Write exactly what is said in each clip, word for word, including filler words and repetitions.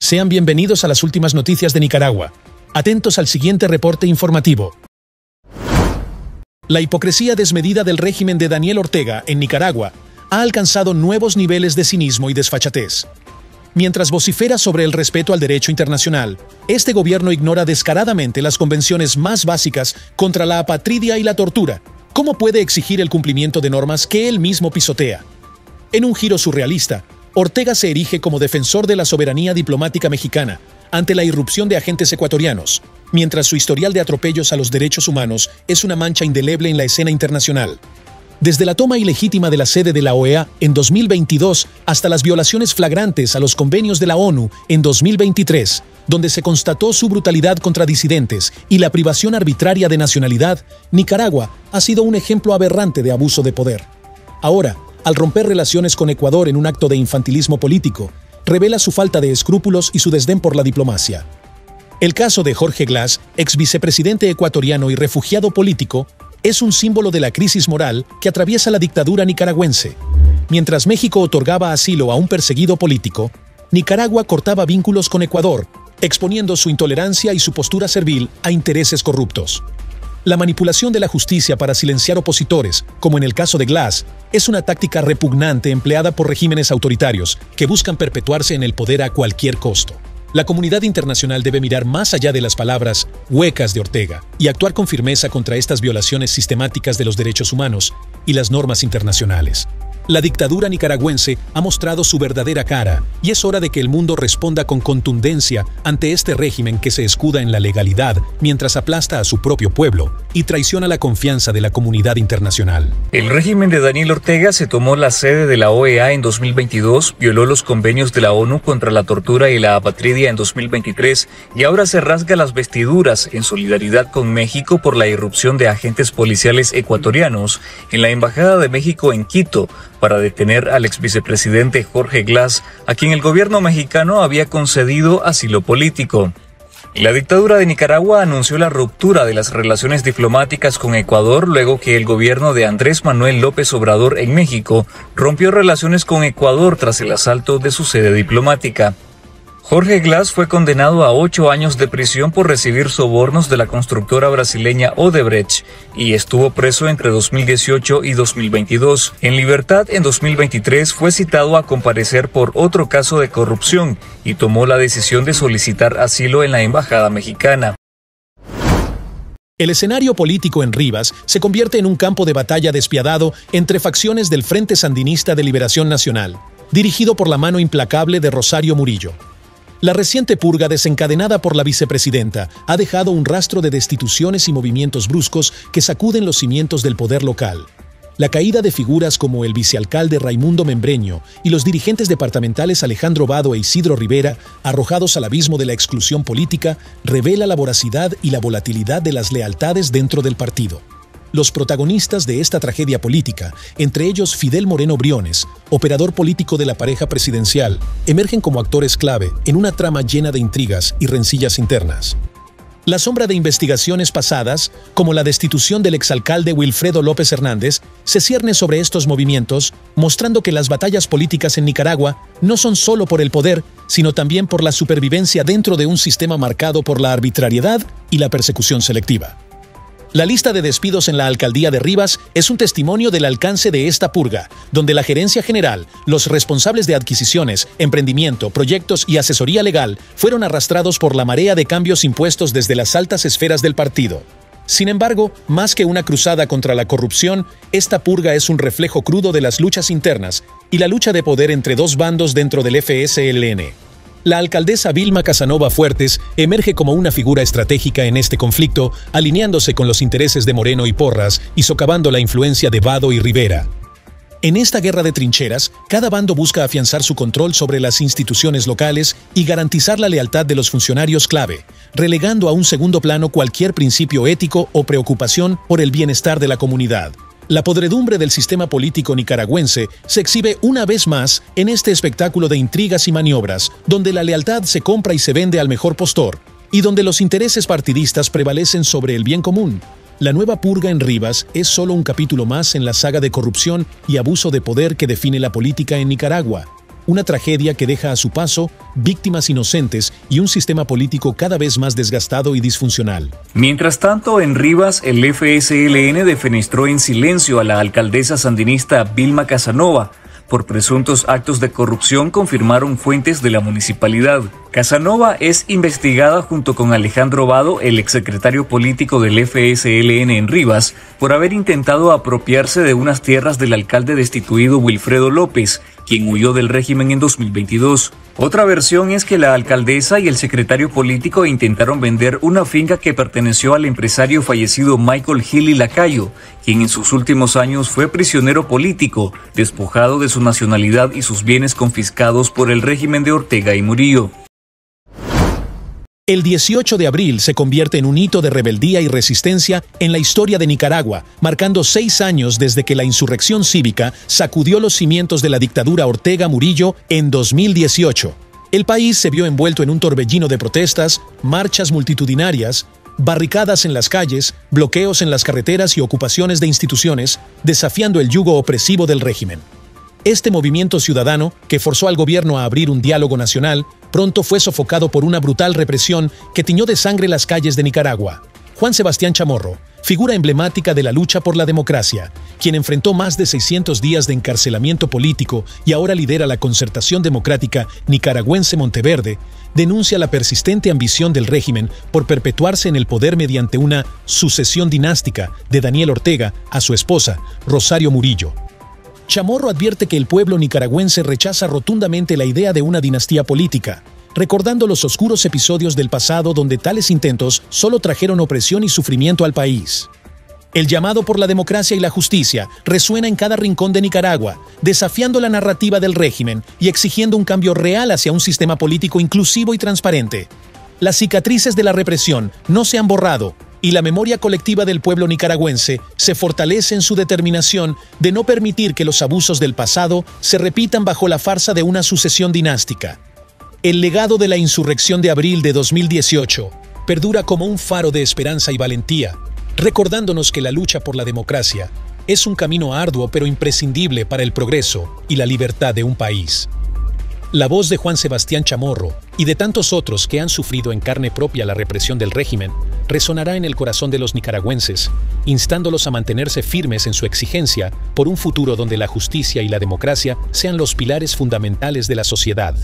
Sean bienvenidos a las últimas noticias de Nicaragua. Atentos al siguiente reporte informativo. La hipocresía desmedida del régimen de Daniel Ortega en Nicaragua ha alcanzado nuevos niveles de cinismo y desfachatez. Mientras vocifera sobre el respeto al derecho internacional, este gobierno ignora descaradamente las convenciones más básicas contra la apatridia y la tortura. ¿Cómo puede exigir el cumplimiento de normas que él mismo pisotea? En un giro surrealista, Ortega se erige como defensor de la soberanía diplomática mexicana ante la irrupción de agentes ecuatorianos, mientras su historial de atropellos a los derechos humanos es una mancha indeleble en la escena internacional. Desde la toma ilegítima de la sede de la O E A en dos mil veintidós hasta las violaciones flagrantes a los convenios de la ONU en dos mil veintitrés, donde se constató su brutalidad contra disidentes y la privación arbitraria de nacionalidad, Nicaragua ha sido un ejemplo aberrante de abuso de poder. Ahora, al romper relaciones con Ecuador en un acto de infantilismo político, revela su falta de escrúpulos y su desdén por la diplomacia. El caso de Jorge Glass, ex vicepresidente ecuatoriano y refugiado político, es un símbolo de la crisis moral que atraviesa la dictadura nicaragüense. Mientras México otorgaba asilo a un perseguido político, Nicaragua cortaba vínculos con Ecuador, exponiendo su intolerancia y su postura servil a intereses corruptos. La manipulación de la justicia para silenciar opositores, como en el caso de Glass, es una táctica repugnante empleada por regímenes autoritarios que buscan perpetuarse en el poder a cualquier costo. La comunidad internacional debe mirar más allá de las palabras huecas de Ortega y actuar con firmeza contra estas violaciones sistemáticas de los derechos humanos y las normas internacionales. La dictadura nicaragüense ha mostrado su verdadera cara y es hora de que el mundo responda con contundencia ante este régimen que se escuda en la legalidad mientras aplasta a su propio pueblo y traiciona la confianza de la comunidad internacional. El régimen de Daniel Ortega se tomó la sede de la O E A en dos mil veintidós, violó los convenios de la ONU contra la tortura y la apatridia en dos mil veintitrés y ahora se rasga las vestiduras en solidaridad con México por la irrupción de agentes policiales ecuatorianos en la Embajada de México en Quito, para detener al ex vicepresidente Jorge Glass, a quien el gobierno mexicano había concedido asilo político. La dictadura de Nicaragua anunció la ruptura de las relaciones diplomáticas con Ecuador luego que el gobierno de Andrés Manuel López Obrador en México rompió relaciones con Ecuador tras el asalto de su sede diplomática. Jorge Glass fue condenado a ocho años de prisión por recibir sobornos de la constructora brasileña Odebrecht y estuvo preso entre dos mil dieciocho y dos mil veintidós. En libertad, en dos mil veintitrés fue citado a comparecer por otro caso de corrupción y tomó la decisión de solicitar asilo en la embajada mexicana. El escenario político en Rivas se convierte en un campo de batalla despiadado entre facciones del Frente Sandinista de Liberación Nacional, dirigido por la mano implacable de Rosario Murillo. La reciente purga desencadenada por la vicepresidenta ha dejado un rastro de destituciones y movimientos bruscos que sacuden los cimientos del poder local. La caída de figuras como el vicealcalde Raimundo Membreño y los dirigentes departamentales Alejandro Vado e Isidro Rivera, arrojados al abismo de la exclusión política, revela la voracidad y la volatilidad de las lealtades dentro del partido. Los protagonistas de esta tragedia política, entre ellos Fidel Moreno Briones, operador político de la pareja presidencial, emergen como actores clave en una trama llena de intrigas y rencillas internas. La sombra de investigaciones pasadas, como la destitución del exalcalde Wilfredo López Hernández, se cierne sobre estos movimientos, mostrando que las batallas políticas en Nicaragua no son solo por el poder, sino también por la supervivencia dentro de un sistema marcado por la arbitrariedad y la persecución selectiva. La lista de despidos en la alcaldía de Rivas es un testimonio del alcance de esta purga, donde la gerencia general, los responsables de adquisiciones, emprendimiento, proyectos y asesoría legal fueron arrastrados por la marea de cambios impuestos desde las altas esferas del partido. Sin embargo, más que una cruzada contra la corrupción, esta purga es un reflejo crudo de las luchas internas y la lucha de poder entre dos bandos dentro del F S L N. La alcaldesa Vilma Casanova Fuertes emerge como una figura estratégica en este conflicto, alineándose con los intereses de Moreno y Porras y socavando la influencia de Vado y Rivera. En esta guerra de trincheras, cada bando busca afianzar su control sobre las instituciones locales y garantizar la lealtad de los funcionarios clave, relegando a un segundo plano cualquier principio ético o preocupación por el bienestar de la comunidad. La podredumbre del sistema político nicaragüense se exhibe una vez más en este espectáculo de intrigas y maniobras, donde la lealtad se compra y se vende al mejor postor, y donde los intereses partidistas prevalecen sobre el bien común. La nueva purga en Rivas es solo un capítulo más en la saga de corrupción y abuso de poder que define la política en Nicaragua. una tragedia que deja a su paso víctimas inocentes y un sistema político cada vez más desgastado y disfuncional. Mientras tanto, en Rivas, el F S L N defenestró en silencio a la alcaldesa sandinista Vilma Casanova. Por presuntos actos de corrupción, confirmaron fuentes de la municipalidad. Casanova es investigada junto con Alejandro Vado, el exsecretario político del F S L N en Rivas, por haber intentado apropiarse de unas tierras del alcalde destituido Wilfredo López, quien huyó del régimen en dos mil veintidós. Otra versión es que la alcaldesa y el secretario político intentaron vender una finca que perteneció al empresario fallecido Michael Gili Lacayo, quien en sus últimos años fue prisionero político, despojado de su nacionalidad y sus bienes confiscados por el régimen de Ortega y Murillo. El dieciocho de abril se convierte en un hito de rebeldía y resistencia en la historia de Nicaragua, marcando seis años desde que la insurrección cívica sacudió los cimientos de la dictadura Ortega Murillo en dos mil dieciocho. El país se vio envuelto en un torbellino de protestas, marchas multitudinarias, barricadas en las calles, bloqueos en las carreteras y ocupaciones de instituciones, desafiando el yugo opresivo del régimen. Este movimiento ciudadano, que forzó al gobierno a abrir un diálogo nacional, pronto fue sofocado por una brutal represión que tiñó de sangre las calles de Nicaragua. Juan Sebastián Chamorro, figura emblemática de la lucha por la democracia, quien enfrentó más de seiscientos días de encarcelamiento político y ahora lidera la Concertación Democrática Nicaragüense Monteverde, denuncia la persistente ambición del régimen por perpetuarse en el poder mediante una sucesión dinástica de Daniel Ortega a su esposa, Rosario Murillo. Chamorro advierte que el pueblo nicaragüense rechaza rotundamente la idea de una dinastía política, recordando los oscuros episodios del pasado donde tales intentos solo trajeron opresión y sufrimiento al país. El llamado por la democracia y la justicia resuena en cada rincón de Nicaragua, desafiando la narrativa del régimen y exigiendo un cambio real hacia un sistema político inclusivo y transparente. Las cicatrices de la represión no se han borrado, y la memoria colectiva del pueblo nicaragüense se fortalece en su determinación de no permitir que los abusos del pasado se repitan bajo la farsa de una sucesión dinástica. El legado de la insurrección de abril de dos mil dieciocho perdura como un faro de esperanza y valentía, recordándonos que la lucha por la democracia es un camino arduo pero imprescindible para el progreso y la libertad de un país. La voz de Juan Sebastián Chamorro y de tantos otros que han sufrido en carne propia la represión del régimen resonará en el corazón de los nicaragüenses, instándolos a mantenerse firmes en su exigencia por un futuro donde la justicia y la democracia sean los pilares fundamentales de la sociedad.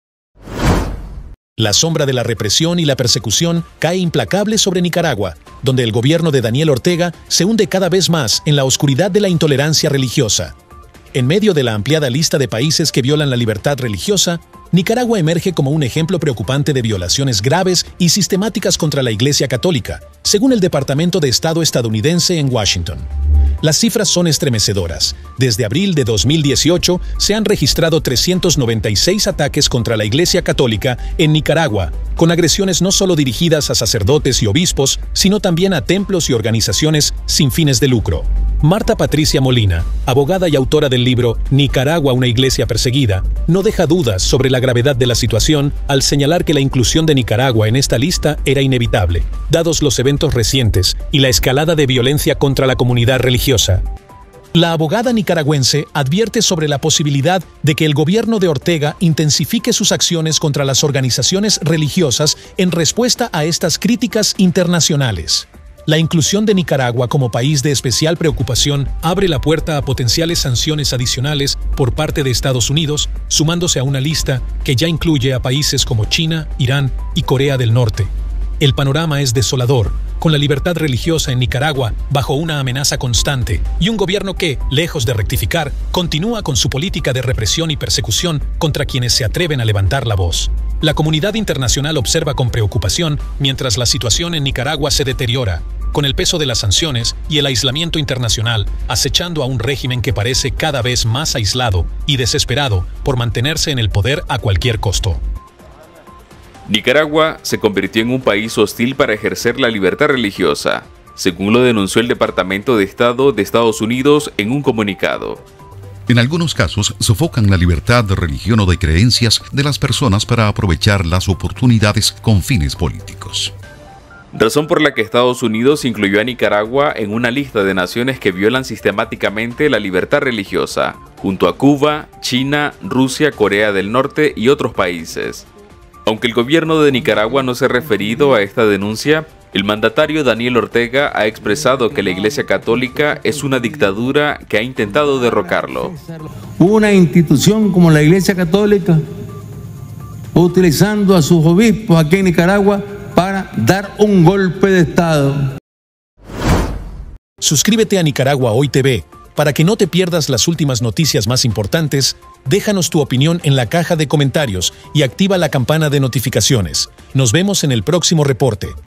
La sombra de la represión y la persecución cae implacable sobre Nicaragua, donde el gobierno de Daniel Ortega se hunde cada vez más en la oscuridad de la intolerancia religiosa. En medio de la ampliada lista de países que violan la libertad religiosa, Nicaragua emerge como un ejemplo preocupante de violaciones graves y sistemáticas contra la Iglesia Católica, según el Departamento de Estado estadounidense en Washington. Las cifras son estremecedoras. Desde abril de dos mil dieciocho se han registrado trescientos noventa y seis ataques contra la Iglesia Católica en Nicaragua, con agresiones no solo dirigidas a sacerdotes y obispos, sino también a templos y organizaciones sin fines de lucro. Marta Patricia Molina, abogada y autora del libro Nicaragua, una iglesia perseguida, no deja dudas sobre la gravedad de la situación al señalar que la inclusión de Nicaragua en esta lista era inevitable, dados los eventos recientes y la escalada de violencia contra la comunidad religiosa. La abogada nicaragüense advierte sobre la posibilidad de que el gobierno de Ortega intensifique sus acciones contra las organizaciones religiosas en respuesta a estas críticas internacionales. La inclusión de Nicaragua como país de especial preocupación abre la puerta a potenciales sanciones adicionales por parte de Estados Unidos, sumándose a una lista que ya incluye a países como China, Irán y Corea del Norte. El panorama es desolador, con la libertad religiosa en Nicaragua bajo una amenaza constante y un gobierno que, lejos de rectificar, continúa con su política de represión y persecución contra quienes se atreven a levantar la voz. La comunidad internacional observa con preocupación mientras la situación en Nicaragua se deteriora, con el peso de las sanciones y el aislamiento internacional acechando a un régimen que parece cada vez más aislado y desesperado por mantenerse en el poder a cualquier costo. Nicaragua se convirtió en un país hostil para ejercer la libertad religiosa, según lo denunció el Departamento de Estado de Estados Unidos en un comunicado. En algunos casos, sofocan la libertad de religión o de creencias de las personas para aprovechar las oportunidades con fines políticos. razón por la que Estados Unidos incluyó a Nicaragua en una lista de naciones que violan sistemáticamente la libertad religiosa, junto a Cuba, China, Rusia, Corea del Norte y otros países. Aunque el gobierno de Nicaragua no se ha referido a esta denuncia, el mandatario Daniel Ortega ha expresado que la Iglesia Católica es una dictadura que ha intentado derrocarlo. Una institución como la Iglesia Católica, utilizando a sus obispos aquí en Nicaragua para dar un golpe de Estado. Suscríbete a Nicaragua Hoy T V para que no te pierdas las últimas noticias más importantes. Déjanos tu opinión en la caja de comentarios y activa la campana de notificaciones. Nos vemos en el próximo reporte.